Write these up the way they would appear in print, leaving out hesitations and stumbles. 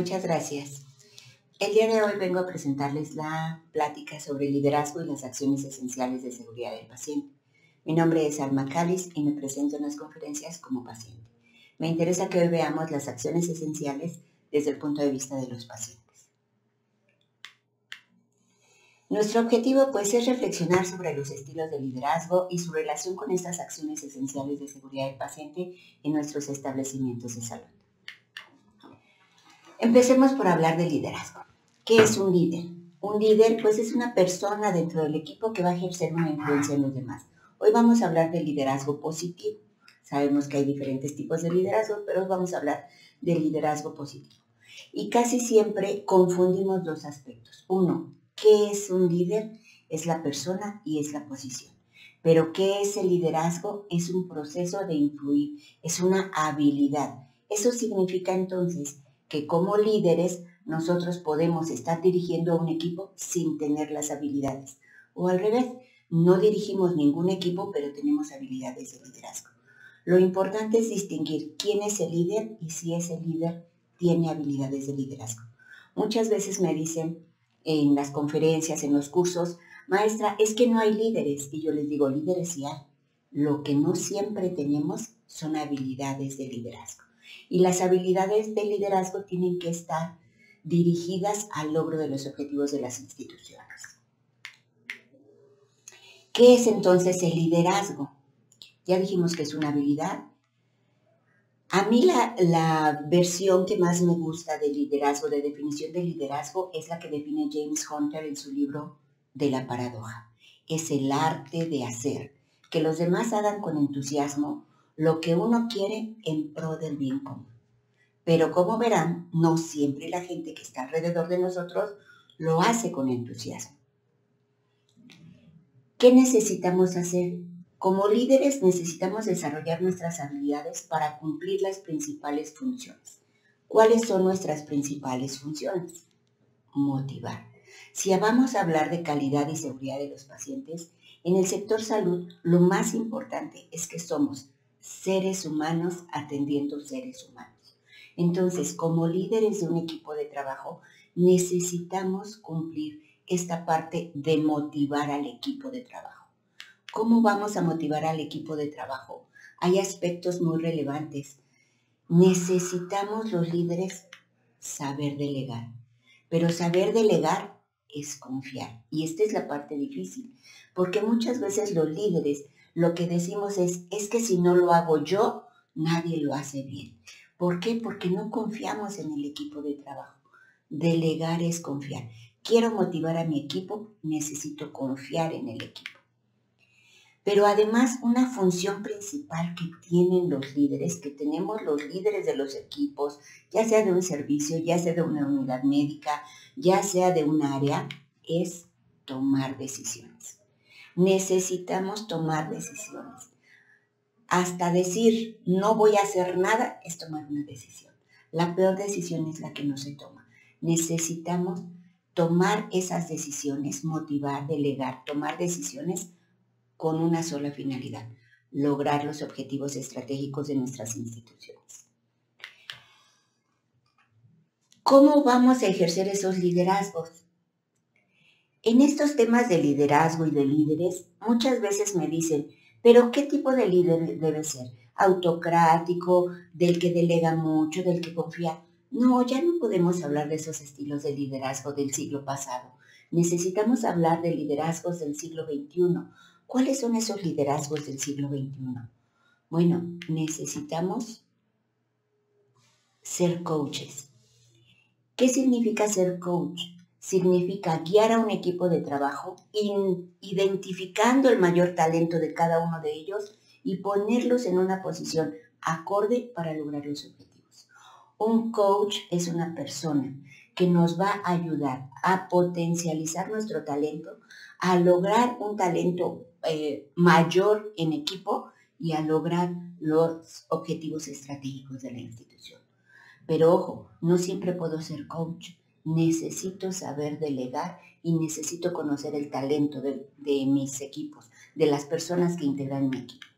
Muchas gracias. El día de hoy vengo a presentarles la plática sobre el liderazgo y las acciones esenciales de seguridad del paciente. Mi nombre es Alma Cáliz y me presento en las conferencias como paciente. Me interesa que hoy veamos las acciones esenciales desde el punto de vista de los pacientes. Nuestro objetivo, pues, es reflexionar sobre los estilos de liderazgo y su relación con estas acciones esenciales de seguridad del paciente en nuestros establecimientos de salud. Empecemos por hablar de liderazgo. ¿Qué es un líder? Un líder, pues, es una persona dentro del equipo que va a ejercer una influencia en los demás. Hoy vamos a hablar del liderazgo positivo. Sabemos que hay diferentes tipos de liderazgo, pero hoy vamos a hablar del liderazgo positivo. Y casi siempre confundimos dos aspectos. Uno, ¿qué es un líder? Es la persona y es la posición. Pero ¿qué es el liderazgo? Es un proceso de influir, es una habilidad. Eso significa entonces que como líderes nosotros podemos estar dirigiendo a un equipo sin tener las habilidades. O al revés, no dirigimos ningún equipo, pero tenemos habilidades de liderazgo. Lo importante es distinguir quién es el líder y si ese líder tiene habilidades de liderazgo. Muchas veces me dicen en las conferencias, en los cursos, maestra, es que no hay líderes. Y yo les digo, líderes sí hay. Lo que no siempre tenemos son habilidades de liderazgo. Y las habilidades de liderazgo tienen que estar dirigidas al logro de los objetivos de las instituciones. ¿Qué es entonces el liderazgo? Ya dijimos que es una habilidad. A mí la versión que más me gusta de liderazgo, de definición de liderazgo, es la que define James Hunter en su libro de la paradoja. Es el arte de hacer, que los demás hagan con entusiasmo lo que uno quiere en pro del bien común. Pero como verán, no siempre la gente que está alrededor de nosotros lo hace con entusiasmo. ¿Qué necesitamos hacer? Como líderes necesitamos desarrollar nuestras habilidades para cumplir las principales funciones. ¿Cuáles son nuestras principales funciones? Motivar. Si vamos a hablar de calidad y seguridad de los pacientes, en el sector salud lo más importante es que somos seres humanos atendiendo seres humanos. Entonces, como líderes de un equipo de trabajo, necesitamos cumplir esta parte de motivar al equipo de trabajo. ¿Cómo vamos a motivar al equipo de trabajo? Hay aspectos muy relevantes. Necesitamos los líderes saber delegar, pero saber delegar es confiar. Y esta es la parte difícil, porque muchas veces los líderes lo que decimos es que si no lo hago yo, nadie lo hace bien. ¿Por qué? Porque no confiamos en el equipo de trabajo. Delegar es confiar. Quiero motivar a mi equipo, necesito confiar en el equipo. Pero además, una función principal que tienen los líderes, que tenemos los líderes de los equipos, ya sea de un servicio, ya sea de una unidad médica, ya sea de un área, es tomar decisiones. Necesitamos tomar decisiones. Hasta decir no voy a hacer nada es tomar una decisión. La peor decisión es la que no se toma. Necesitamos tomar esas decisiones, motivar, delegar, tomar decisiones con una sola finalidad: lograr los objetivos estratégicos de nuestras instituciones. ¿Cómo vamos a ejercer esos liderazgos? En estos temas de liderazgo y de líderes, muchas veces me dicen, ¿pero qué tipo de líder debe ser? ¿Autocrático, del que delega mucho, del que confía? No, ya no podemos hablar de esos estilos de liderazgo del siglo pasado. Necesitamos hablar de liderazgos del siglo XXI. ¿Cuáles son esos liderazgos del siglo XXI? Bueno, necesitamos ser coaches. ¿Qué significa ser coach? Significa guiar a un equipo de trabajo, identificando el mayor talento de cada uno de ellos y ponerlos en una posición acorde para lograr los objetivos. Un coach es una persona que nos va a ayudar a potencializar nuestro talento, a lograr un talento mayor en equipo y a lograr los objetivos estratégicos de la institución. Pero ojo, no siempre puedo ser coach. Necesito saber delegar y necesito conocer el talento de mis equipos, de las personas que integran mi equipo.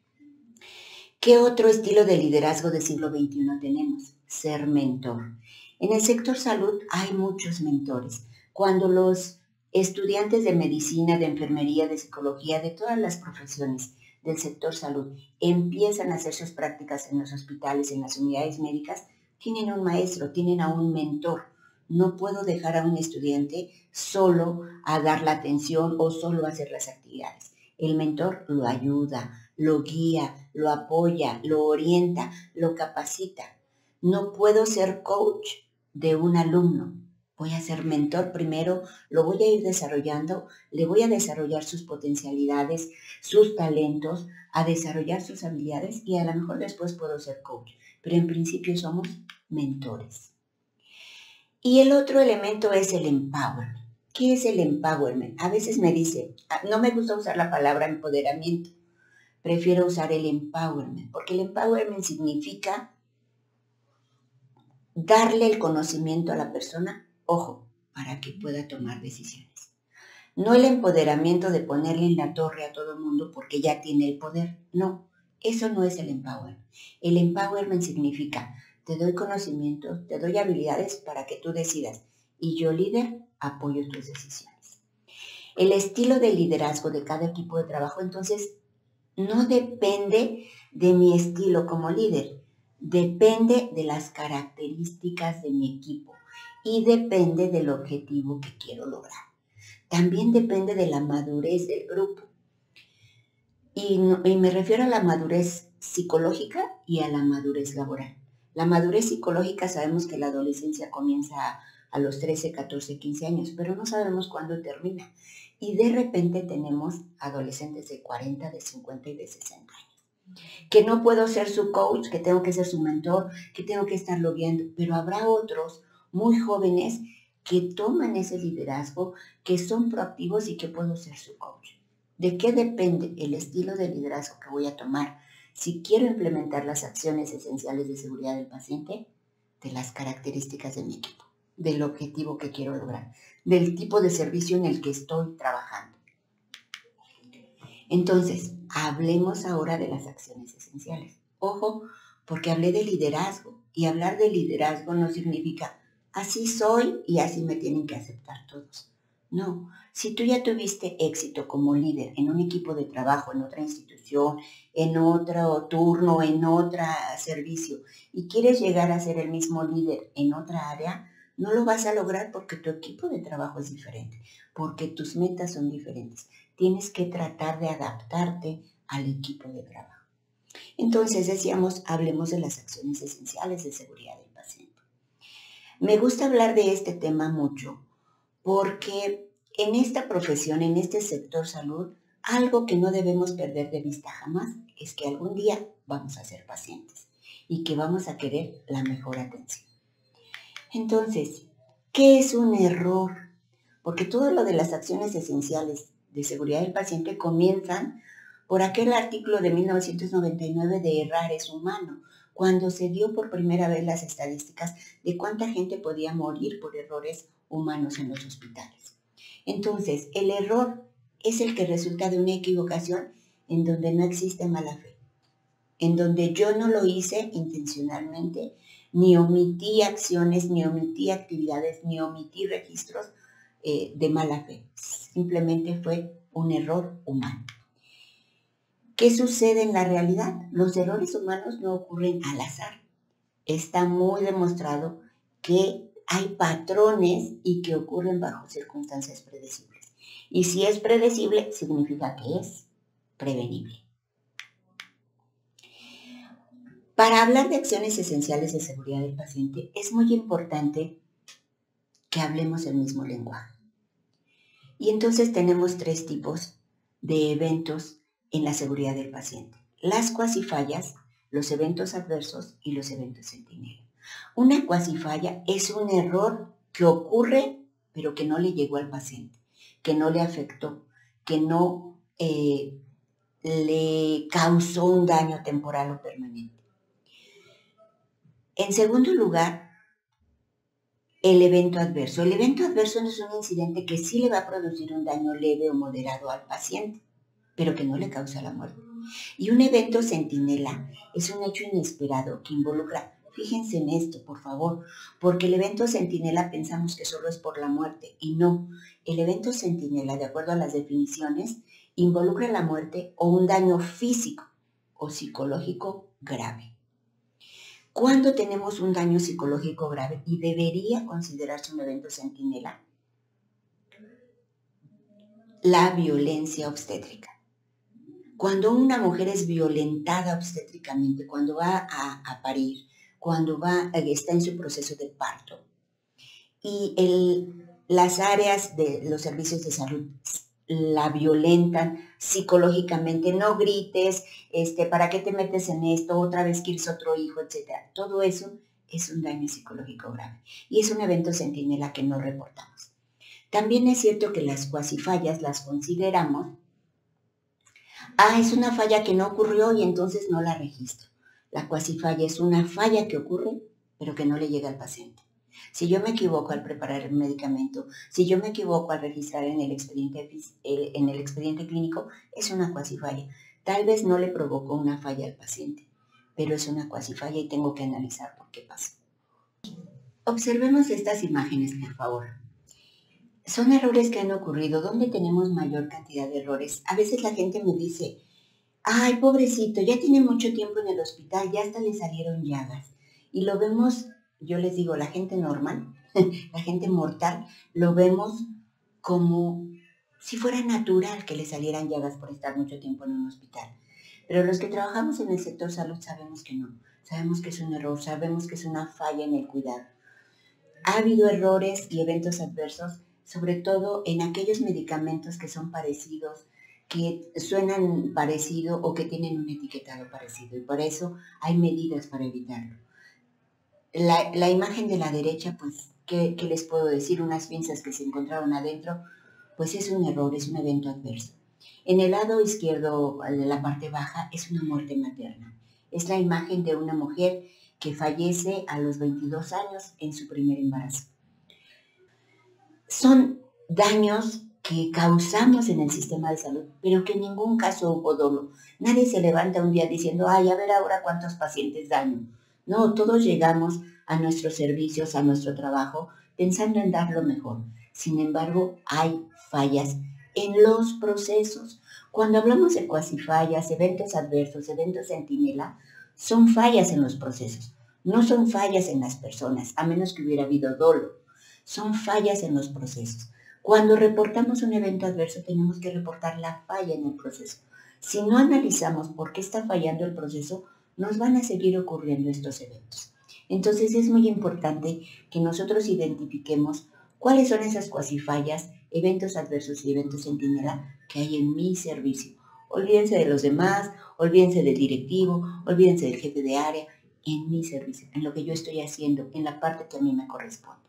¿Qué otro estilo de liderazgo del siglo XXI tenemos? Ser mentor. En el sector salud hay muchos mentores. Cuando los estudiantes de medicina, de enfermería, de psicología, de todas las profesiones del sector salud empiezan a hacer sus prácticas en los hospitales, en las unidades médicas, tienen un maestro, tienen a un mentor. No puedo dejar a un estudiante solo a dar la atención o solo a hacer las actividades. El mentor lo ayuda, lo guía, lo apoya, lo orienta, lo capacita. No puedo ser coach de un alumno. Voy a ser mentor primero, lo voy a ir desarrollando, le voy a desarrollar sus potencialidades, sus talentos, a desarrollar sus habilidades y a lo mejor después puedo ser coach. Pero en principio somos mentores. Y el otro elemento es el empowerment. ¿Qué es el empowerment? A veces me dicen, no me gusta usar la palabra empoderamiento, prefiero usar el empowerment, porque el empowerment significa darle el conocimiento a la persona, ojo, para que pueda tomar decisiones. No el empoderamiento de ponerle en la torre a todo el mundo porque ya tiene el poder. No, eso no es el empowerment. El empowerment significa, te doy conocimientos, te doy habilidades para que tú decidas. Y yo, líder, apoyo tus decisiones. El estilo de liderazgo de cada equipo de trabajo, entonces, no depende de mi estilo como líder. Depende de las características de mi equipo y depende del objetivo que quiero lograr. También depende de la madurez del grupo. Y me refiero a la madurez psicológica y a la madurez laboral. La madurez psicológica sabemos que la adolescencia comienza a los 13, 14, 15 años, pero no sabemos cuándo termina. Y de repente tenemos adolescentes de 40, de 50 y de 60 años. Que no puedo ser su coach, que tengo que ser su mentor, que tengo que estarlo guiando, pero habrá otros muy jóvenes que toman ese liderazgo, que son proactivos y que puedo ser su coach. ¿De qué depende el estilo de liderazgo que voy a tomar si quiero implementar las acciones esenciales de seguridad del paciente? De las características de mi equipo, del objetivo que quiero lograr, del tipo de servicio en el que estoy trabajando. Entonces, hablemos ahora de las acciones esenciales. Ojo, porque hablé de liderazgo y hablar de liderazgo no significa así soy y así me tienen que aceptar todos. No, si tú ya tuviste éxito como líder en un equipo de trabajo, en otra institución, en otro turno, en otro servicio y quieres llegar a ser el mismo líder en otra área, no lo vas a lograr porque tu equipo de trabajo es diferente, porque tus metas son diferentes. Tienes que tratar de adaptarte al equipo de trabajo. Entonces decíamos, hablemos de las acciones esenciales de seguridad del paciente. Me gusta hablar de este tema mucho porque en esta profesión, en este sector salud, algo que no debemos perder de vista jamás es que algún día vamos a ser pacientes y que vamos a querer la mejor atención. Entonces, ¿qué es un error? Porque todo lo de las acciones esenciales de seguridad del paciente comienzan por aquel artículo de 1999 de errar es humano, cuando se dio por primera vez las estadísticas de cuánta gente podía morir por errores humanos en los hospitales. Entonces, el error es el que resulta de una equivocación en donde no existe mala fe, en donde yo no lo hice intencionalmente, ni omití acciones, ni omití actividades, ni omití registros de mala fe. Simplemente fue un error humano. ¿Qué sucede en la realidad? Los errores humanos no ocurren al azar. Está muy demostrado que hay patrones y que ocurren bajo circunstancias predecibles. Y si es predecible, significa que es prevenible. Para hablar de acciones esenciales de seguridad del paciente, es muy importante que hablemos el mismo lenguaje. Y entonces tenemos 3 tipos de eventos en la seguridad del paciente. Las cuasifallas, los eventos adversos y los eventos centinela. Una cuasifalla es un error que ocurre pero que no le llegó al paciente, que no le afectó, que no le causó un daño temporal o permanente. En segundo lugar, el evento adverso. El evento adverso no es un incidente que sí le va a producir un daño leve o moderado al paciente, pero que no le causa la muerte. Y un evento centinela es un hecho inesperado que involucra Fíjense en esto, por favor, porque el evento centinela pensamos que solo es por la muerte, y no. El evento centinela, de acuerdo a las definiciones, involucra la muerte o un daño físico o psicológico grave. ¿Cuándo tenemos un daño psicológico grave y debería considerarse un evento centinela? La violencia obstétrica. Cuando una mujer es violentada obstétricamente, cuando va a parir, cuando está en su proceso de parto, y las áreas de los servicios de salud la violentan psicológicamente, no grites, ¿para qué te metes en esto? Otra vez quieres otro hijo, etcétera. Todo eso es un daño psicológico grave y es un evento centinela que no reportamos. También es cierto que las cuasifallas las consideramos, es una falla que no ocurrió y entonces no la registro. La cuasifalla es una falla que ocurre, pero que no le llega al paciente. Si yo me equivoco al preparar el medicamento, si yo me equivoco al registrar en el expediente clínico, es una cuasifalla. Tal vez no le provocó una falla al paciente, pero es una cuasifalla y tengo que analizar por qué pasa. Observemos estas imágenes, por favor. Son errores que han ocurrido. ¿Dónde tenemos mayor cantidad de errores? A veces la gente me dice, ay, pobrecito, ya tiene mucho tiempo en el hospital, ya hasta le salieron llagas. Y lo vemos, yo les digo, la gente normal, la gente mortal, lo vemos como si fuera natural que le salieran llagas por estar mucho tiempo en un hospital. Pero los que trabajamos en el sector salud sabemos que no. Sabemos que es un error, sabemos que es una falla en el cuidado. Ha habido errores y eventos adversos, sobre todo en aquellos medicamentos que son parecidos, que suenan parecido o que tienen un etiquetado parecido. Y por eso hay medidas para evitarlo. La imagen de la derecha, pues, ¿qué les puedo decir? Unas pinzas que se encontraron adentro, pues es un error, es un evento adverso. En el lado izquierdo, de la parte baja, es una muerte materna. Es la imagen de una mujer que fallece a los 22 años en su primer embarazo. Son daños que causamos en el sistema de salud, pero que en ningún caso hubo dolo. Nadie se levanta un día diciendo, a ver ahora cuántos pacientes daño. No, todos llegamos a nuestros servicios, a nuestro trabajo, pensando en dar lo mejor. Sin embargo, hay fallas en los procesos. Cuando hablamos de cuasifallas, eventos adversos, eventos centinela, son fallas en los procesos. No son fallas en las personas, a menos que hubiera habido dolo. Son fallas en los procesos. Cuando reportamos un evento adverso, tenemos que reportar la falla en el proceso. Si no analizamos por qué está fallando el proceso, nos van a seguir ocurriendo estos eventos. Entonces es muy importante que nosotros identifiquemos cuáles son esas cuasifallas, eventos adversos y eventos centinela que hay en mi servicio. Olvídense de los demás, olvídense del directivo, olvídense del jefe de área, en mi servicio, en lo que yo estoy haciendo, en la parte que a mí me corresponde.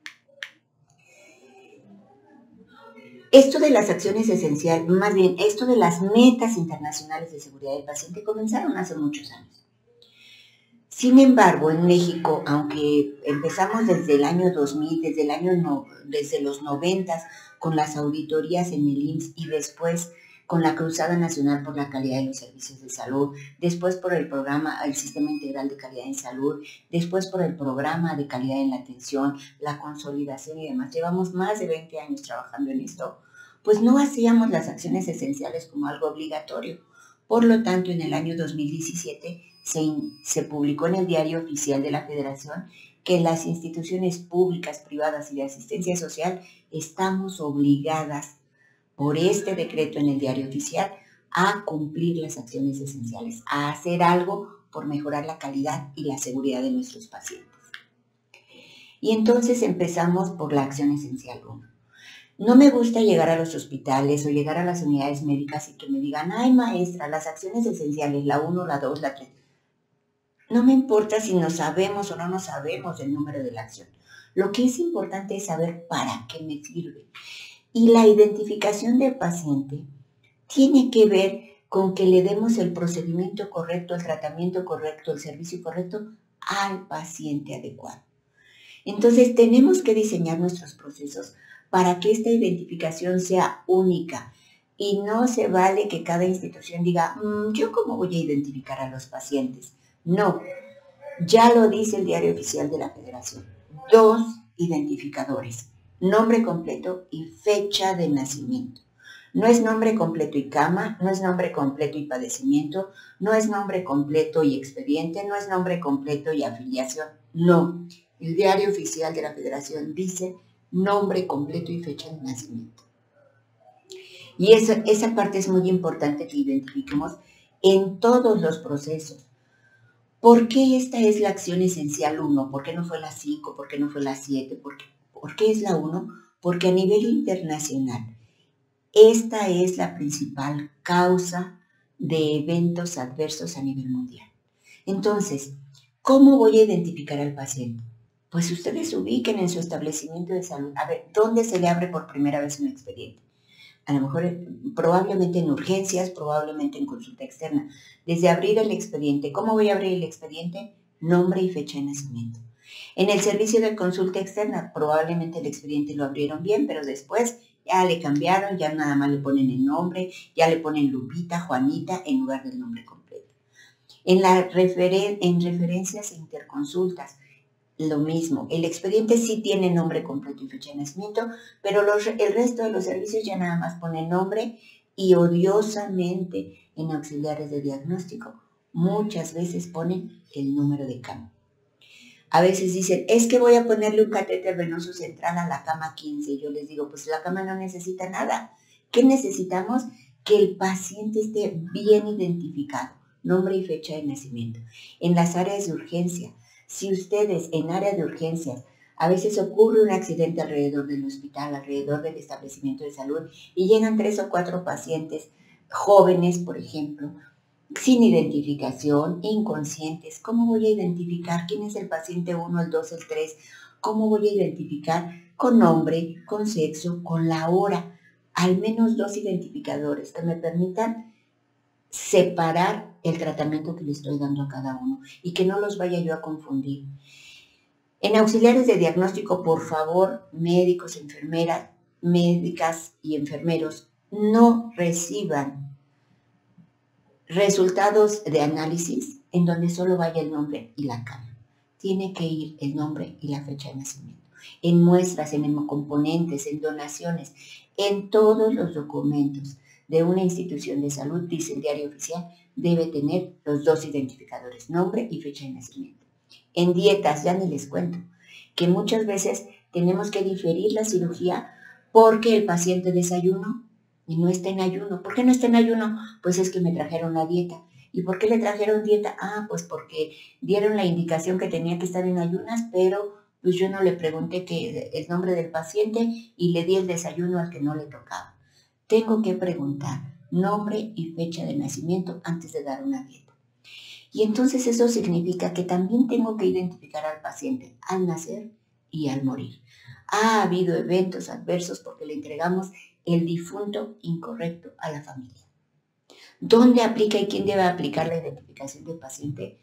Esto de las acciones esenciales, más bien, esto de las metas internacionales de seguridad del paciente comenzaron hace muchos años. Sin embargo, en México, aunque empezamos desde el año 2000, desde los 90 con las auditorías en el IMSS y después con la Cruzada Nacional por la Calidad de los Servicios de Salud, después por el programa, el Sistema Integral de Calidad en Salud, después por el programa de calidad en la atención, la consolidación y demás. Llevamos más de 20 años trabajando en esto, pues no hacíamos las acciones esenciales como algo obligatorio. Por lo tanto, en el año 2017 se publicó en el Diario Oficial de la Federación que las instituciones públicas, privadas y de asistencia social estamos obligadas por este decreto en el Diario Oficial a cumplir las acciones esenciales, a hacer algo por mejorar la calidad y la seguridad de nuestros pacientes. Y entonces empezamos por la acción esencial 1. No me gusta llegar a los hospitales o llegar a las unidades médicas y que me digan, ay maestra, las acciones esenciales, la 1, la 2, la 3. No me importa si no sabemos o no nos sabemos el número de la acción. Lo que es importante es saber para qué me sirve. Y la identificación del paciente tiene que ver con que le demos el procedimiento correcto, el tratamiento correcto, el servicio correcto al paciente adecuado. Entonces tenemos que diseñar nuestros procesos para que esta identificación sea única y no se vale que cada institución diga, ¿yo cómo voy a identificar a los pacientes? No, Ya lo dice el Diario Oficial de la Federación. 2 identificadores, nombre completo y fecha de nacimiento. No es nombre completo y cama, no es nombre completo y padecimiento, no es nombre completo y expediente, no es nombre completo y afiliación. No, el Diario Oficial de la Federación dice nombre completo y fecha de nacimiento. Y esa parte es muy importante que identifiquemos en todos los procesos. ¿Por qué esta es la acción esencial 1? ¿Por qué no fue la 5? ¿Por qué no fue la 7? ¿Por qué es la 1? Porque a nivel internacional, esta es la principal causa de eventos adversos a nivel mundial. Entonces, ¿cómo voy a identificar al paciente? Pues ustedes ubiquen en su establecimiento de salud. A ver, ¿dónde se le abre por primera vez un expediente? A lo mejor probablemente en urgencias, probablemente en consulta externa. Desde abrir el expediente, ¿cómo voy a abrir el expediente? Nombre y fecha de nacimiento. En el servicio de consulta externa, probablemente el expediente lo abrieron bien, pero después ya le cambiaron, ya nada más le ponen el nombre, ya le ponen Lupita, Juanita, en lugar del nombre completo. En referencias e interconsultas, lo mismo. El expediente sí tiene nombre completo y fecha de nacimiento, pero el resto de los servicios ya nada más pone nombre y odiosamente en auxiliares de diagnóstico muchas veces ponen el número de cama. A veces dicen, es que voy a ponerle un catéter venoso central a la cama 15. Yo les digo, pues la cama no necesita nada. ¿Qué necesitamos? Que el paciente esté bien identificado, nombre y fecha de nacimiento. En las áreas de urgencia, si ustedes en área de urgencias a veces ocurre un accidente alrededor del hospital, alrededor del establecimiento de salud y llegan 3 o 4 pacientes jóvenes, por ejemplo, sin identificación, inconscientes. ¿Cómo voy a identificar quién es el paciente 1, el 2, el 3? ¿Cómo voy a identificar con nombre, con sexo, con la hora? Al menos 2 identificadores que me permitan separar el tratamiento que le estoy dando a cada uno y que no los vaya yo a confundir. En auxiliares de diagnóstico, por favor, médicos, enfermeras, médicas y enfermeros, no reciban resultados de análisis en donde solo vaya el nombre y la cama. Tiene que ir el nombre y la fecha de nacimiento. En muestras, en hemocomponentes, en donaciones, en todos los documentos de una institución de salud, dice el Diario Oficial, debe tener los 2 identificadores, nombre y fecha de nacimiento. En dietas, ya ni les cuento, que muchas veces tenemos que diferir la cirugía porque el paciente desayunó y no está en ayuno. ¿Por qué no está en ayuno? Pues es que me trajeron la dieta. ¿Y por qué le trajeron dieta? Ah, pues porque dieron la indicación que tenía que estar en ayunas, pero pues yo no le pregunté el nombre del paciente y le di el desayuno al que no le tocaba. Tengo que preguntar nombre y fecha de nacimiento antes de dar una dieta. Y entonces eso significa que también tengo que identificar al paciente al nacer y al morir. Ha habido eventos adversos porque le entregamos el difunto incorrecto a la familia. ¿Dónde aplica y quién debe aplicar la identificación del paciente?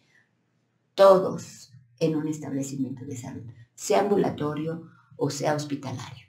Todos en un establecimiento de salud, sea ambulatorio o sea hospitalario.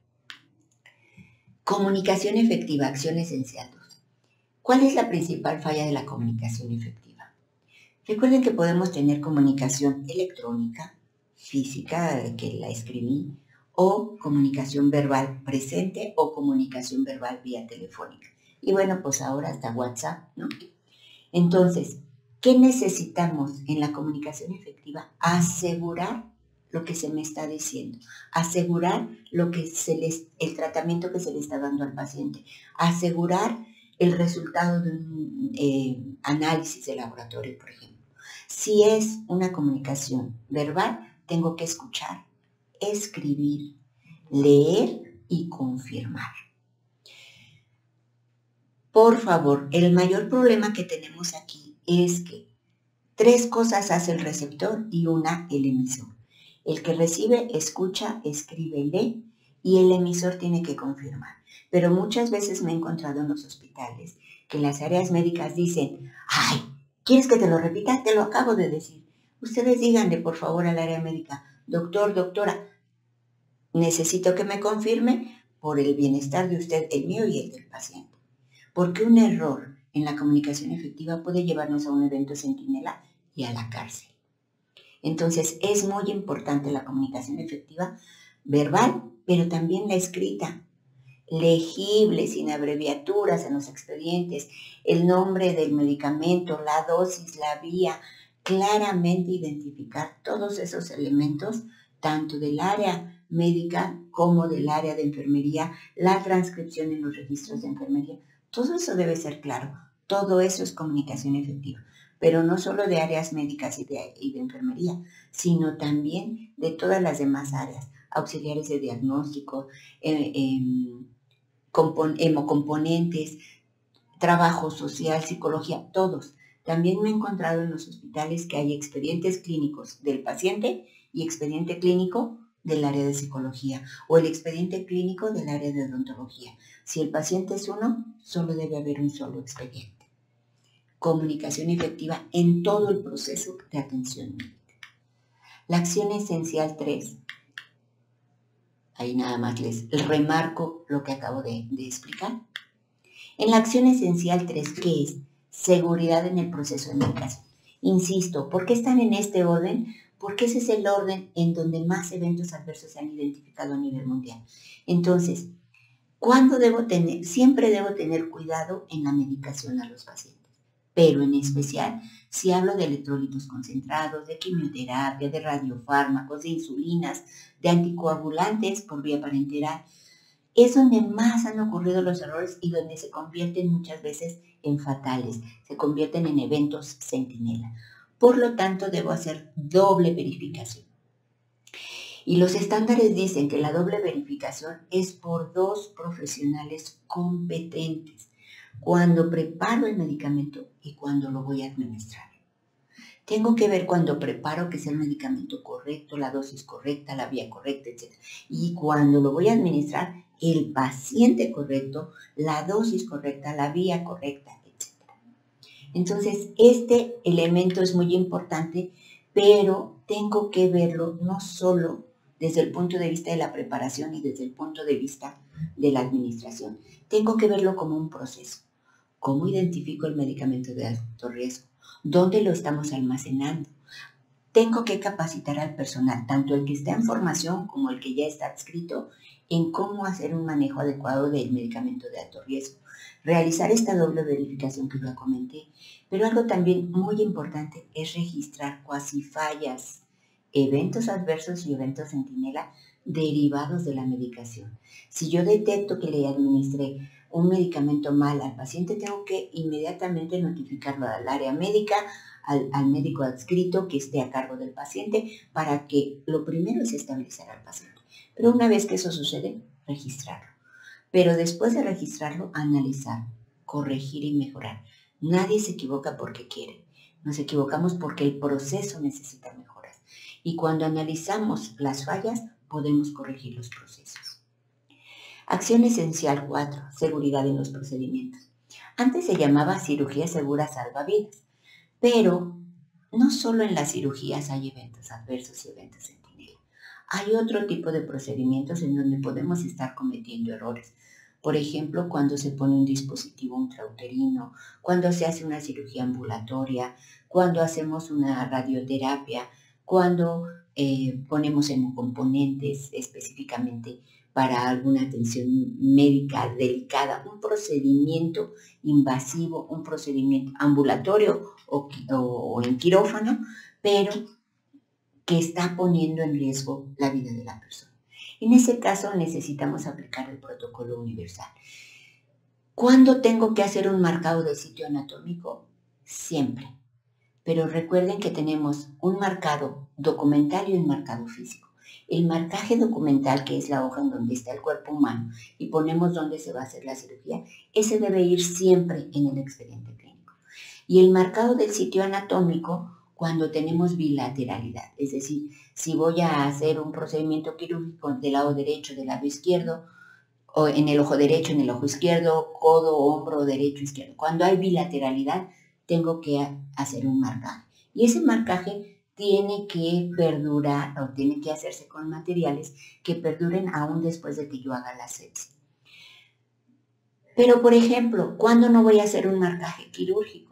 Comunicación efectiva, acción esencial 2. ¿Cuál es la principal falla de la comunicación efectiva? Recuerden que podemos tener comunicación electrónica, física, que la escribí, o comunicación verbal presente o comunicación verbal vía telefónica. Y bueno, pues ahora hasta WhatsApp, ¿no? Entonces, ¿qué necesitamos en la comunicación efectiva? Asegurar lo que se me está diciendo, asegurar el tratamiento que se le está dando al paciente, asegurar el resultado de un análisis de laboratorio, por ejemplo. Si es una comunicación verbal, tengo que escuchar, escribir, leer y confirmar. Por favor, el mayor problema que tenemos aquí es que 3 cosas hace el receptor y una el emisor. El que recibe, escucha, escribe, lee y el emisor tiene que confirmar. Pero muchas veces me he encontrado en los hospitales que las áreas médicas dicen, ¡ay! ¿Quieres que te lo repita? Te lo acabo de decir. Ustedes díganle, por favor, al área médica, doctor, doctora, necesito que me confirme por el bienestar de usted, el mío y el del paciente. Porque un error en la comunicación efectiva puede llevarnos a un evento centinela y a la cárcel. Entonces, es muy importante la comunicación efectiva verbal, pero también la escrita, legible, sin abreviaturas en los expedientes, el nombre del medicamento, la dosis, la vía, claramente identificar todos esos elementos, tanto del área médica como del área de enfermería, la transcripción en los registros de enfermería. Todo eso debe ser claro. Todo eso es comunicación efectiva, pero no solo de áreas médicas y de enfermería, sino también de todas las demás áreas, auxiliares de diagnóstico, hemocomponentes, trabajo social, psicología, todos. También me he encontrado en los hospitales que hay expedientes clínicos del paciente y expediente clínico del área de psicología o el expediente clínico del área de odontología. Si el paciente es uno, solo debe haber un solo expediente. Comunicación efectiva en todo el proceso de atención médica. La acción esencial 3. Ahí nada más les remarco lo que acabo de explicar. En la acción esencial 3, ¿qué es? Seguridad en el proceso de medicación. Insisto, ¿por qué están en este orden? Porque ese es el orden en donde más eventos adversos se han identificado a nivel mundial. Entonces, ¿cuándo debo tener? Siempre debo tener cuidado en la medicación a los pacientes, pero en especial si hablo de electrolitos concentrados, de quimioterapia, de radiofármacos, de insulinas, de anticoagulantes por vía parenteral. Es donde más han ocurrido los errores y donde se convierten muchas veces en fatales, se convierten en eventos centinela. Por lo tanto, debo hacer doble verificación. Y los estándares dicen que la doble verificación es por 2 profesionales competentes cuando preparo el medicamento y cuando lo voy a administrar. Tengo que ver cuando preparo que sea el medicamento correcto, la dosis correcta, la vía correcta, etc. Y cuando lo voy a administrar, el paciente correcto, la dosis correcta, la vía correcta, etc. Entonces, este elemento es muy importante, pero tengo que verlo no solo desde el punto de vista de la preparación y desde el punto de vista de la administración. Tengo que verlo como un proceso. ¿Cómo identifico el medicamento de alto riesgo? ¿Dónde lo estamos almacenando? Tengo que capacitar al personal, tanto el que está en formación como el que ya está adscrito, en cómo hacer un manejo adecuado del medicamento de alto riesgo. Realizar esta doble verificación que ya comenté. Pero algo también muy importante es registrar cuasi fallas, eventos adversos y eventos centinela derivados de la medicación. Si yo detecto que le administré un medicamento mal al paciente, tengo que inmediatamente notificarlo al área médica, al médico adscrito que esté a cargo del paciente, para que lo primero es estabilizar al paciente. Pero una vez que eso sucede, registrarlo. Pero después de registrarlo, analizar, corregir y mejorar. Nadie se equivoca porque quiere. Nos equivocamos porque el proceso necesita mejoras. Y cuando analizamos las fallas, podemos corregir los procesos. Acción esencial 4. Seguridad en los procedimientos. Antes se llamaba cirugía segura salvavidas, pero no solo en las cirugías hay eventos adversos y eventos centinela. Hay otro tipo de procedimientos en donde podemos estar cometiendo errores. Por ejemplo, cuando se pone un dispositivo intrauterino, cuando se hace una cirugía ambulatoria, cuando hacemos una radioterapia, cuando ponemos hemocomponentes específicamente para alguna atención médica delicada, un procedimiento invasivo, un procedimiento ambulatorio o en quirófano, pero que está poniendo en riesgo la vida de la persona. En ese caso necesitamos aplicar el protocolo universal. ¿Cuándo tengo que hacer un marcado de sitio anatómico? Siempre. Pero recuerden que tenemos un marcado documental y un marcado físico. El marcaje documental, que es la hoja en donde está el cuerpo humano y ponemos dónde se va a hacer la cirugía, ese debe ir siempre en el expediente clínico. Y el marcado del sitio anatómico, cuando tenemos bilateralidad, es decir, si voy a hacer un procedimiento quirúrgico del lado derecho, del lado izquierdo, o en el ojo derecho, en el ojo izquierdo, codo, hombro, derecho, izquierdo. Cuando hay bilateralidad, tengo que hacer un marcaje. Y ese marcaje tiene que perdurar o tiene que hacerse con materiales que perduren aún después de que yo haga la sepsis. Pero, por ejemplo, ¿cuándo no voy a hacer un marcaje quirúrgico?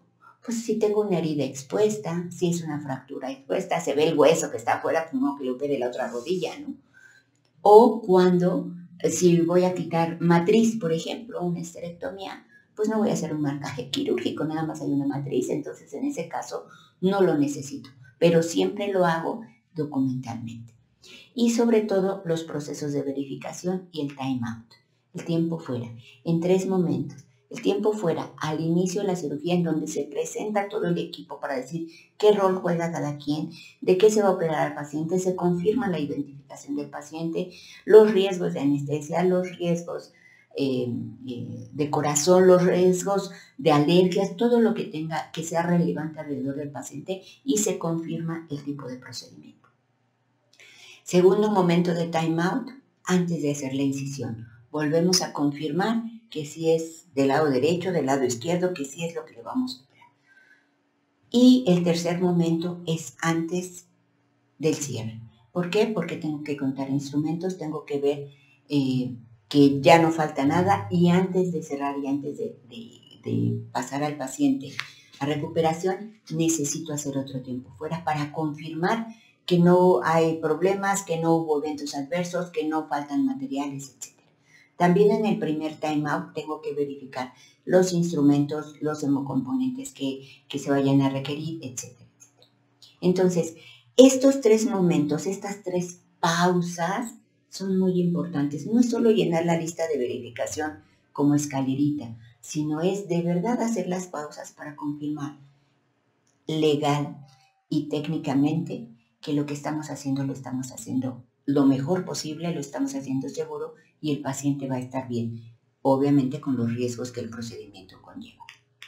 Pues si tengo una herida expuesta, si es una fractura expuesta, se ve el hueso que está afuera, pues no que le opere la otra rodilla, ¿no? O cuando, si voy a quitar matriz, por ejemplo, una esterectomía, pues no voy a hacer un marcaje quirúrgico, nada más hay una matriz, entonces en ese caso no lo necesito, pero siempre lo hago documentalmente. Y sobre todo los procesos de verificación y el time out, el tiempo fuera, en 3 momentos. El tiempo fuera al inicio de la cirugía, en donde se presenta todo el equipo para decir qué rol juega cada quien, de qué se va a operar al paciente, se confirma la identificación del paciente, los riesgos de anestesia, los riesgos de corazón, los riesgos de alergias, todo lo que tenga que sea relevante alrededor del paciente, y se confirma el tipo de procedimiento. Segundo momento de time out, antes de hacer la incisión. Volvemos a confirmar que si es del lado derecho, del lado izquierdo, que si es lo que le vamos a operar. Y el tercer momento es antes del cierre. ¿Por qué? Porque tengo que contar instrumentos, tengo que ver que ya no falta nada, y antes de cerrar y antes de pasar al paciente a recuperación, necesito hacer otro tiempo fuera para confirmar que no hay problemas, que no hubo eventos adversos, que no faltan materiales, etc. También en el primer time out tengo que verificar los instrumentos, los hemocomponentes que se vayan a requerir, etc. Entonces, estos 3 momentos, estas 3 pausas son muy importantes. No es solo llenar la lista de verificación como escalerita, sino es de verdad hacer las pausas para confirmar legal y técnicamente que lo que estamos haciendo lo estamos haciendo lo mejor posible, lo estamos haciendo seguro y el paciente va a estar bien, obviamente con los riesgos que el procedimiento conlleva.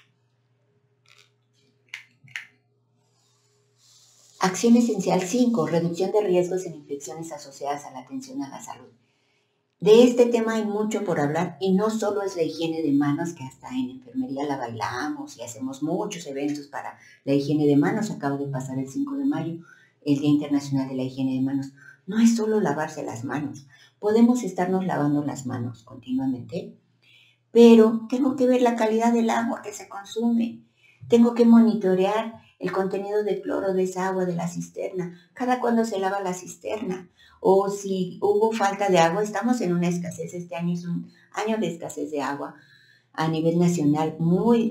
Acción esencial 5, reducción de riesgos en infecciones asociadas a la atención a la salud. De este tema hay mucho por hablar, y no solo es la higiene de manos, que hasta en enfermería la bailamos y hacemos muchos eventos para la higiene de manos. Acaba de pasar el 5 de mayo, el Día Internacional de la Higiene de Manos. No es solo lavarse las manos, podemos estarnos lavando las manos continuamente, pero tengo que ver la calidad del agua que se consume. Tengo que monitorear el contenido de cloro de esa agua de la cisterna, cada cuando se lava la cisterna, o si hubo falta de agua. Estamos en una escasez, este año es un año de escasez de agua a nivel nacional muy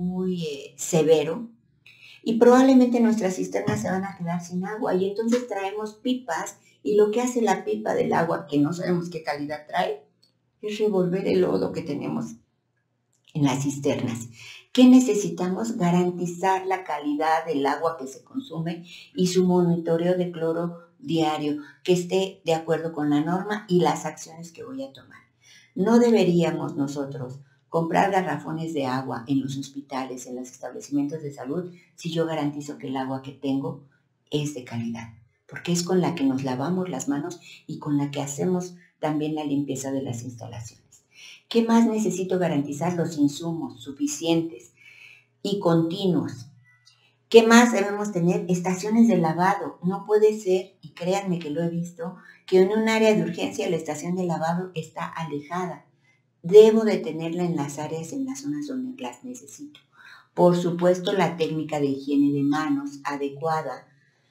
severo, y probablemente nuestras cisternas se van a quedar sin agua, y entonces traemos pipas, y lo que hace la pipa del agua, que no sabemos qué calidad trae, es revolver el lodo que tenemos en las cisternas. ¿Qué necesitamos? Garantizar la calidad del agua que se consume y su monitoreo de cloro diario, que esté de acuerdo con la norma y las acciones que voy a tomar. No deberíamos nosotros comprar garrafones de agua en los hospitales, en los establecimientos de salud, si yo garantizo que el agua que tengo es de calidad, porque es con la que nos lavamos las manos y con la que hacemos también la limpieza de las instalaciones. ¿Qué más necesito garantizar? Los insumos suficientes y continuos. ¿Qué más debemos tener? Estaciones de lavado. No puede ser, y créanme que lo he visto, que en un área de urgencia la estación de lavado está alejada. Debo de tenerla en las áreas, en las zonas donde las necesito. Por supuesto, la técnica de higiene de manos adecuada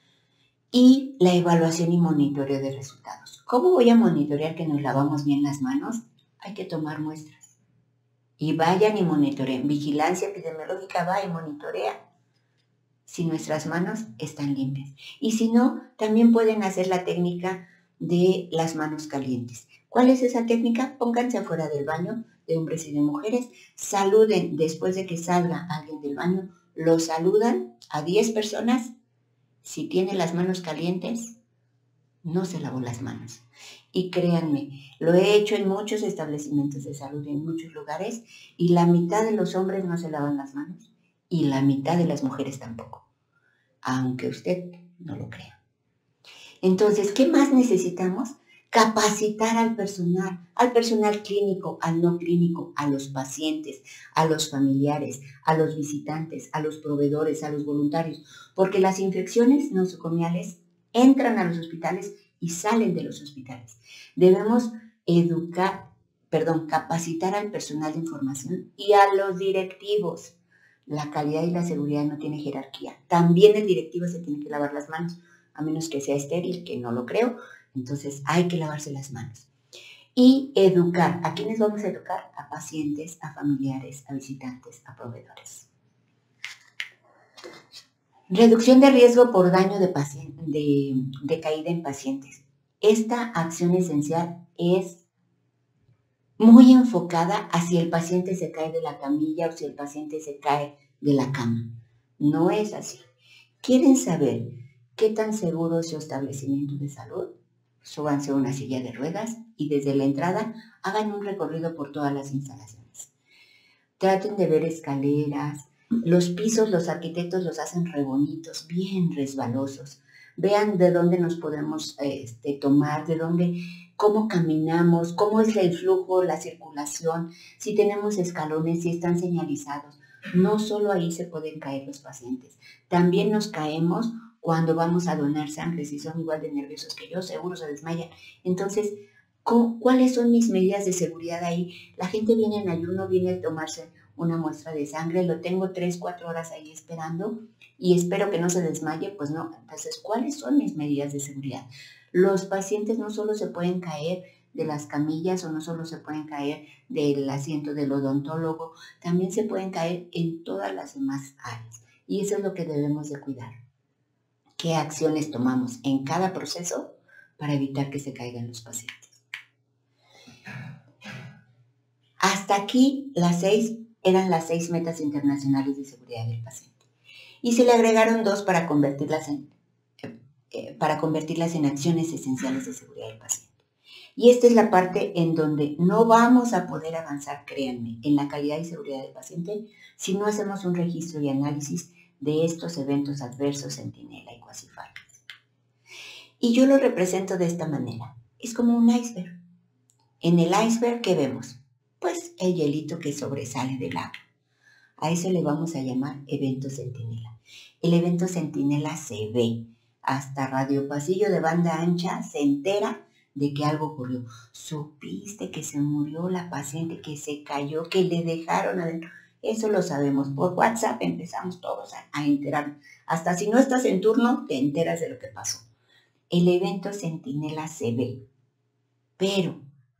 y la evaluación y monitoreo de resultados. ¿Cómo voy a monitorear que nos lavamos bien las manos? Hay que tomar muestras. Y vayan y monitoreen. Vigilancia epidemiológica va y monitorea si nuestras manos están limpias. Y si no, también pueden hacer la técnica de las manos calientes. ¿Cuál es esa técnica? Pónganse afuera del baño, de hombres y de mujeres, saluden después de que salga alguien del baño, lo saludan a 10 personas. Si tiene las manos calientes, no se lavó las manos. Y créanme, lo he hecho en muchos establecimientos de salud, en muchos lugares, y la mitad de los hombres no se lavan las manos y la mitad de las mujeres tampoco, aunque usted no lo crea. Entonces, ¿qué más necesitamos? Capacitar al personal clínico, al no clínico, a los pacientes, a los familiares, a los visitantes, a los proveedores, a los voluntarios, porque las infecciones nosocomiales entran a los hospitales y salen de los hospitales. Debemos capacitar al personal de información y a los directivos. La calidad y la seguridad no tiene jerarquía. También el directivo se tiene que lavar las manos, a menos que sea estéril, que no lo creo. Entonces hay que lavarse las manos. Y educar. ¿A quiénes vamos a educar? A pacientes, a familiares, a visitantes, a proveedores. Reducción de riesgo por daño de caída en pacientes. Esta acción esencial es muy enfocada a si el paciente se cae de la camilla o si el paciente se cae de la cama. No es así. ¿Quieren saber qué tan seguro es su establecimiento de salud? Súbanse a una silla de ruedas y desde la entrada hagan un recorrido por todas las instalaciones. Traten de ver escaleras. Los pisos, los arquitectos los hacen re bonitos, bien resbalosos. Vean de dónde nos podemos tomar, de dónde, cómo caminamos, cómo es el flujo, la circulación, si tenemos escalones, si están señalizados. No solo ahí se pueden caer los pacientes. También nos caemos cuando vamos a donar sangre. Si son igual de nerviosos que yo, seguro se desmayan. Entonces, ¿cuáles son mis medidas de seguridad ahí? La gente viene en ayuno, viene a tomarse una muestra de sangre, lo tengo 3, 4 horas ahí esperando y espero que no se desmaye, pues no. Entonces, ¿cuáles son mis medidas de seguridad? Los pacientes no solo se pueden caer de las camillas o no solo se pueden caer del asiento del odontólogo, también se pueden caer en todas las demás áreas. Y eso es lo que debemos de cuidar. ¿Qué acciones tomamos en cada proceso para evitar que se caigan los pacientes? Hasta aquí eran las 6 metas internacionales de seguridad del paciente. Y se le agregaron 2 para convertirlas en acciones esenciales de seguridad del paciente. Y esta es la parte en donde no vamos a poder avanzar, créanme, en la calidad y seguridad del paciente si no hacemos un registro y análisis de estos eventos adversos, centinela y cuasifallas. Y yo lo represento de esta manera. Es como un iceberg. En el iceberg, ¿qué vemos? Pues el hielito que sobresale del agua. A eso le vamos a llamar evento centinela. El evento centinela se ve. Hasta Radio Pasillo de banda ancha se entera de que algo ocurrió. ¿Supiste que se murió la paciente, que se cayó, que le dejaron adentro? Eso lo sabemos. Por WhatsApp empezamos todos a enterarnos. Hasta si no estás en turno, te enteras de lo que pasó. El evento centinela se ve. Pero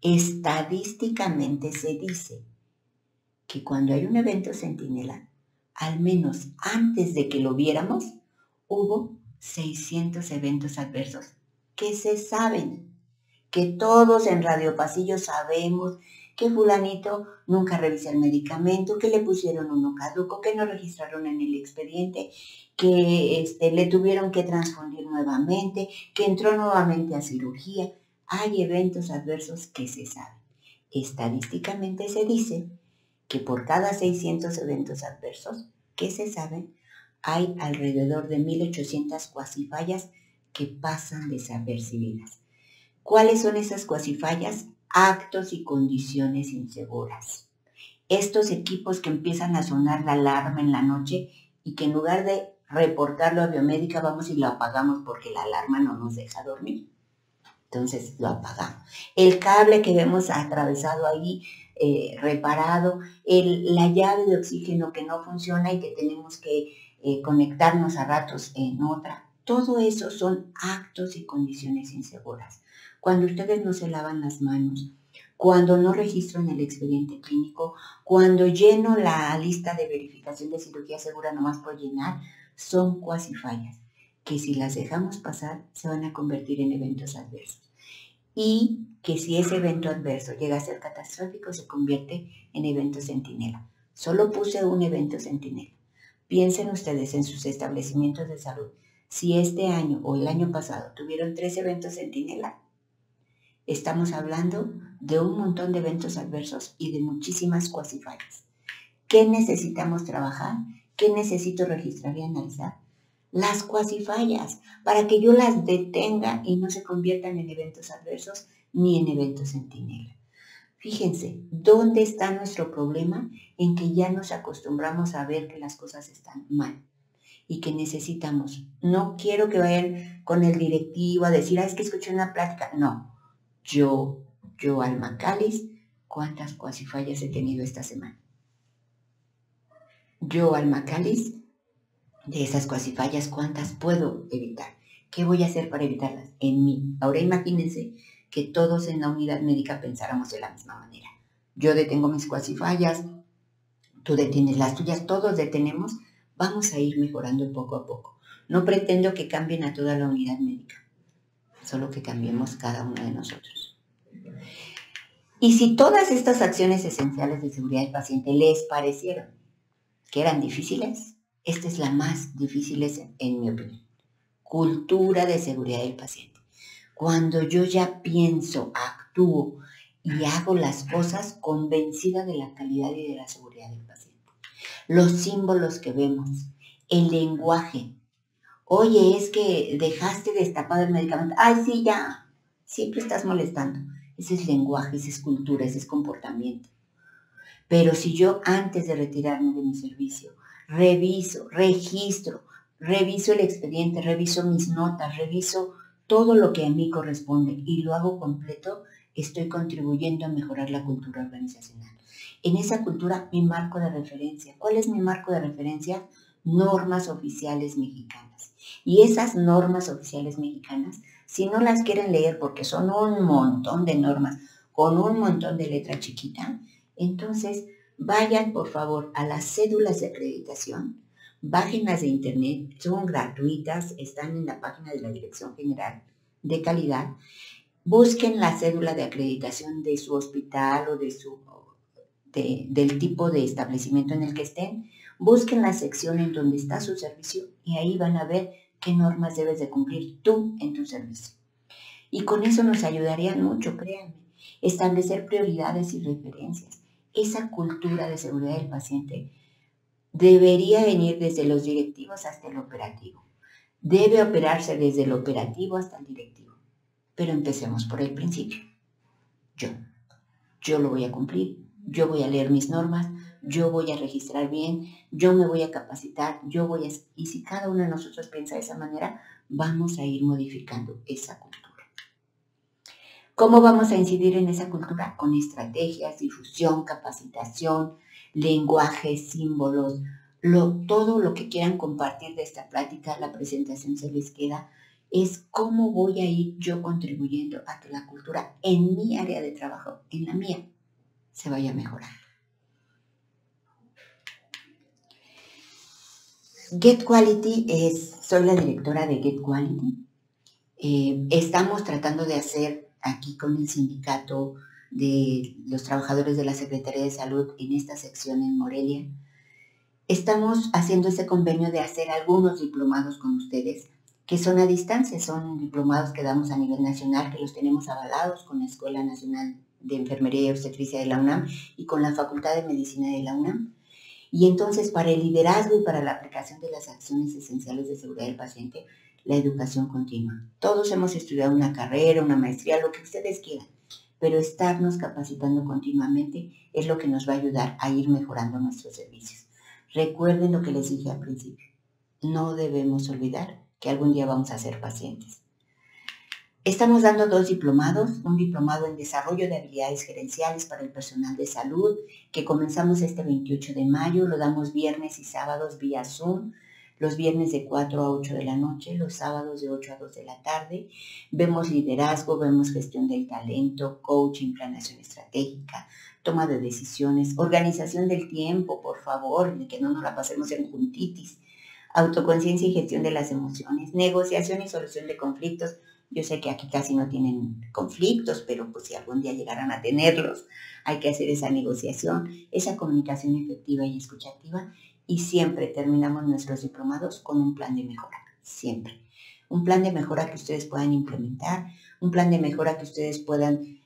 estadísticamente se dice que cuando hay un evento centinela, al menos antes de que lo viéramos, hubo 600 eventos adversos que se saben, que todos en Radio Pasillo sabemos que fulanito nunca revisa el medicamento, que le pusieron uno caduco, que no registraron en el expediente, que le tuvieron que transfundir nuevamente, que entró nuevamente a cirugía. Hay eventos adversos que se saben. Estadísticamente se dice que por cada 600 eventos adversos que se saben, hay alrededor de 1.800 cuasifallas que pasan desapercibidas. ¿Cuáles son esas cuasifallas? Actos y condiciones inseguras. Estos equipos que empiezan a sonar la alarma en la noche y que en lugar de reportarlo a biomédica vamos y lo apagamos porque la alarma no nos deja dormir. Entonces lo apagamos. El cable que vemos atravesado ahí, reparado, la llave de oxígeno que no funciona y que tenemos que conectarnos a ratos en otra. Todo eso son actos y condiciones inseguras. Cuando ustedes no se lavan las manos, cuando no registro en el expediente clínico, cuando lleno la lista de verificación de cirugía segura nomás por llenar, son cuasifallas que si las dejamos pasar se van a convertir en eventos adversos. Y que si ese evento adverso llega a ser catastrófico, se convierte en evento centinela. Solo puse un evento centinela. Piensen ustedes en sus establecimientos de salud. Si este año o el año pasado tuvieron 3 eventos centinela, estamos hablando de un montón de eventos adversos y de muchísimas cuasifallas. ¿Qué necesitamos trabajar? ¿Qué necesito registrar y analizar? Las cuasifallas, para que yo las detenga y no se conviertan en eventos adversos ni en eventos centinela. Fíjense, ¿dónde está nuestro problema? En que ya nos acostumbramos a ver que las cosas están mal y que necesitamos. No quiero que vayan con el directivo a decir, es que escuché una plática. No, yo, Alma Cáliz, ¿cuántas cuasifallas he tenido esta semana? Yo, Alma Cáliz, de esas cuasifallas, ¿cuántas puedo evitar? ¿Qué voy a hacer para evitarlas? En mí. Ahora imagínense que todos en la unidad médica pensáramos de la misma manera. Yo detengo mis cuasifallas, tú detienes las tuyas, todos detenemos, vamos a ir mejorando poco a poco. No pretendo que cambien a toda la unidad médica, solo que cambiemos cada uno de nosotros. Y si todas estas acciones esenciales de seguridad del paciente les parecieron que eran difíciles, esta es la más difícil en mi opinión. Cultura de seguridad del paciente. Cuando yo ya pienso, actúo y hago las cosas convencida de la calidad y de la seguridad del paciente. Los símbolos que vemos, el lenguaje. Oye, es que dejaste destapado el medicamento. Ay, sí, ya. Siempre estás molestando. Ese es lenguaje, esa es cultura, ese es comportamiento. Pero si yo antes de retirarme de mi servicio reviso, registro, reviso el expediente, reviso mis notas, reviso todo lo que a mí corresponde y lo hago completo, estoy contribuyendo a mejorar la cultura organizacional. En esa cultura, mi marco de referencia. ¿Cuál es mi marco de referencia? Normas oficiales mexicanas. Y esas normas oficiales mexicanas, si no las quieren leer porque son un montón de normas con un montón de letra chiquita, entonces vayan por favor a las cédulas de acreditación, bájenlas de internet, son gratuitas, están en la página de la Dirección General de Calidad. Busquen la cédula de acreditación de su hospital o del tipo de establecimiento en el que estén. Busquen la sección en donde está su servicio y ahí van a ver qué normas debes de cumplir tú en tu servicio. Y con eso nos ayudarían mucho, créanme. Establecer prioridades y referencias. Esa cultura de seguridad del paciente debería venir desde los directivos hasta el operativo. Debe operarse desde el operativo hasta el directivo. Pero empecemos por el principio. Yo lo voy a cumplir, yo voy a leer mis normas, yo voy a registrar bien, yo me voy a capacitar, y si cada uno de nosotros piensa de esa manera, vamos a ir modificando esa cultura. ¿Cómo vamos a incidir en esa cultura? Con estrategias, difusión, capacitación, lenguaje, símbolos, todo lo que quieran compartir de esta plática, la presentación se les queda, es cómo voy a ir yo contribuyendo a que la cultura en mi área de trabajo, en la mía, se vaya a mejorar. Get Quality soy la directora de Get Quality. Estamos tratando de hacer aquí con el sindicato de los trabajadores de la Secretaría de Salud en esta sección en Morelia. Estamos haciendo ese convenio de hacer algunos diplomados con ustedes, que son a distancia, son diplomados que damos a nivel nacional, que los tenemos avalados con la Escuela Nacional de Enfermería y Obstetricia de la UNAM y con la Facultad de Medicina de la UNAM. Y entonces, para el liderazgo y para la aplicación de las acciones esenciales de seguridad del paciente, la educación continua. Todos hemos estudiado una carrera, una maestría, lo que ustedes quieran, pero estarnos capacitando continuamente es lo que nos va a ayudar a ir mejorando nuestros servicios. Recuerden lo que les dije al principio. No debemos olvidar que algún día vamos a ser pacientes. Estamos dando 2 diplomados, un diplomado en desarrollo de habilidades gerenciales para el personal de salud, que comenzamos este 28 de mayo, lo damos viernes y sábados vía Zoom, los viernes de 4 a 8 de la noche, los sábados de 8 a 2 de la tarde. Vemos liderazgo, vemos gestión del talento, coaching, planeación estratégica, toma de decisiones, organización del tiempo, por favor, de que no nos la pasemos en juntitis, autoconciencia y gestión de las emociones, negociación y solución de conflictos. Yo sé que aquí casi no tienen conflictos, pero pues si algún día llegaran a tenerlos, hay que hacer esa negociación, esa comunicación efectiva y escuchativa, y siempre terminamos nuestros diplomados con un plan de mejora, siempre. Un plan de mejora que ustedes puedan implementar, un plan de mejora que ustedes puedan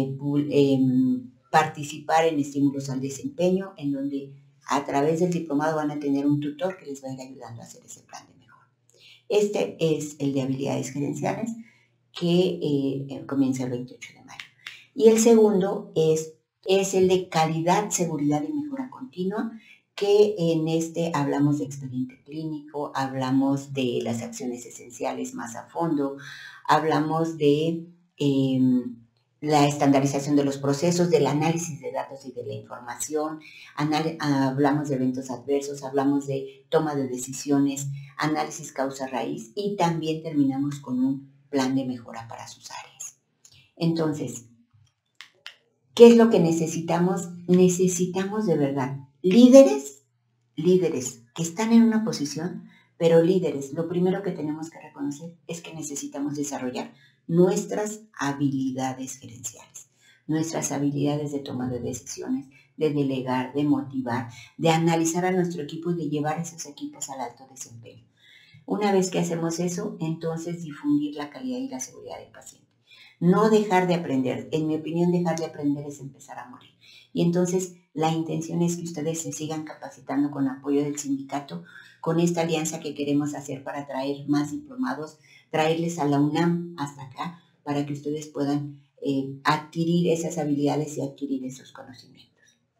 participar en estímulos al desempeño, en donde a través del diplomado van a tener un tutor que les va a ir ayudando a hacer ese plan de mejora. Este es el de habilidades gerenciales, que comienza el 28 de mayo. Y el segundo es el de calidad, seguridad y mejora continua, que en este hablamos de expediente clínico, hablamos de las acciones esenciales más a fondo, hablamos de la estandarización de los procesos, del análisis de datos y de la información, hablamos de eventos adversos, hablamos de toma de decisiones, análisis causa-raíz y también terminamos con un plan de mejora para sus áreas. Entonces, ¿qué es lo que necesitamos? Necesitamos de verdad líderes que están en una posición, pero líderes, lo primero que tenemos que reconocer es que necesitamos desarrollar nuestras habilidades gerenciales, nuestras habilidades de toma de decisiones, de delegar, de motivar, de analizar a nuestro equipo y de llevar esos equipos al alto desempeño. Una vez que hacemos eso, entonces difundir la calidad y la seguridad del paciente. No dejar de aprender. En mi opinión, dejar de aprender es empezar a morir. Y entonces la intención es que ustedes se sigan capacitando con apoyo del sindicato, con esta alianza que queremos hacer para traer más diplomados, traerles a la UNAM hasta acá, para que ustedes puedan adquirir esas habilidades y adquirir esos conocimientos.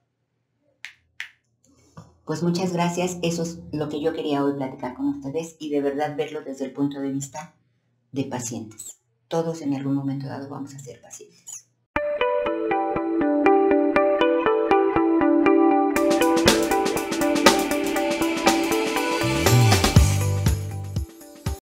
Pues muchas gracias. Eso es lo que yo quería hoy platicar con ustedes y de verdad verlo desde el punto de vista de pacientes. Todos en algún momento dado vamos a ser pacientes.